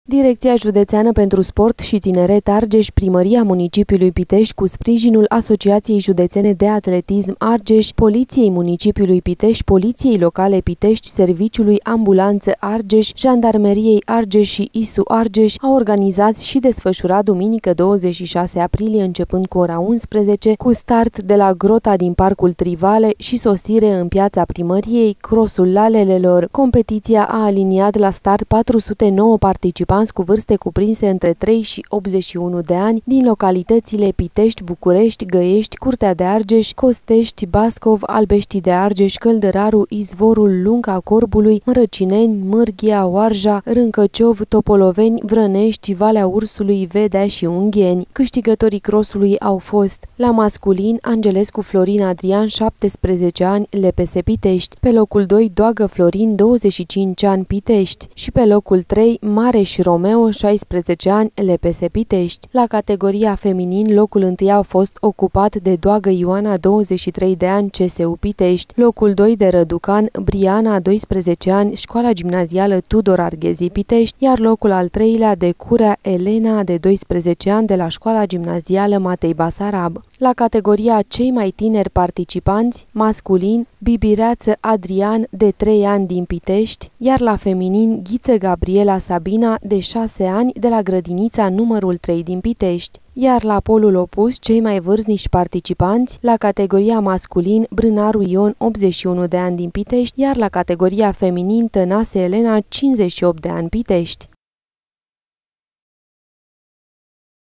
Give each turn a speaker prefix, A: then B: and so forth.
A: Direcția Județeană pentru Sport și Tineret Argeș, Primăria Municipiului Pitești, cu sprijinul Asociației Județene de Atletism Argeș, Poliției Municipiului Pitești, Poliției Locale Pitești, Serviciului Ambulanță Argeș, Jandarmeriei Argeș și ISU Argeș, au organizat și desfășurat duminică 26 aprilie, începând cu ora 11, cu start de la grota din Parcul Trivale și sosire în piața Primăriei, crossul lalelelor. Competiția a aliniat la start 409 participanți cu vârste cuprinse între 3 și 81 de ani din localitățile Pitești, București, Găiești, Curtea de Argeș, Costești, Bascov, Albeștii de Argeș, Căldăraru, Izvorul, Lunca Corbului, Mărăcineni, Mârghia, Oarja, Râncăciov, Topoloveni, Vrănești, Valea Ursului, Vedea și Ungheni. Câștigătorii crossului au fost: la masculin, Angelescu Florin Adrian, 17 ani, LPS Pitești; pe locul 2, Doagă Florin, 25 ani, Pitești; și pe locul 3, Mareș Romeo, 16 ani, LPS Pitești. La categoria feminin, locul 1 a fost ocupat de Doagă Ioana, 23 de ani, CSU Pitești; locul 2 de Răducan Briana, 12 ani, Școala Gimnazială Tudor Arghezi Pitești, iar locul al 3-lea de Curea Elena, de 12 ani, de la Școala Gimnazială Matei Basarab. La categoria cei mai tineri participanți, masculin, Bibireață Adrian, de 3 ani, din Pitești, iar la feminin, Ghiță Gabriela Sabina, de 6 ani, de la grădinița numărul 3 din Pitești. Iar la polul opus, cei mai vârstnici participanți, la categoria masculin, Brânaru Ion, 81 de ani, din Pitești, iar la categoria feminin, Tănase Elena, 58 de ani, Pitești.